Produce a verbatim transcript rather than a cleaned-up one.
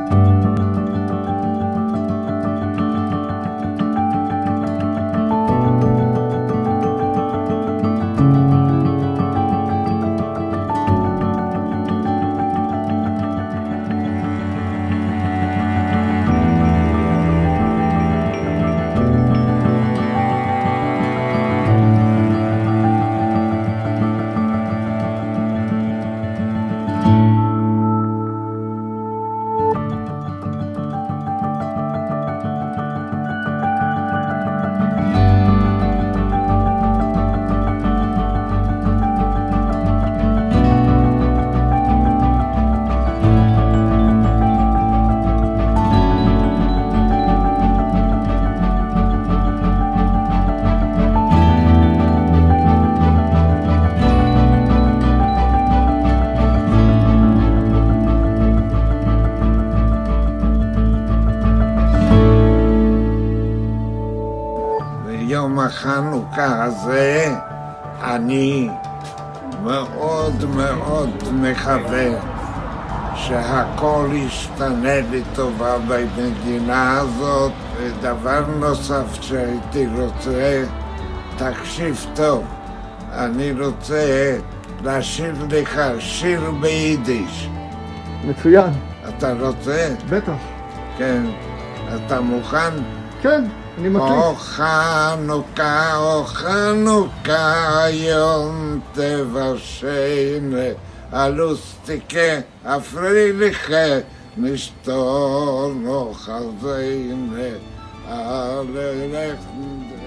יום החנוכה הזה אני מאוד מאוד מקווה שהכל ישתנה לטובה במדינה הזאת. ודבר נוסף שהייתי רוצה, תקשיב טוב, אני רוצה לשיר לך שיר ביידיש. מצוין. אתה רוצה? בטח. כן. אתה מוכן? כן, אני מקליט. או חנוכה, או חנוכה, יום תבשנה, אלוסטיקה, אפריליכה, נשתון או חזינה, אלך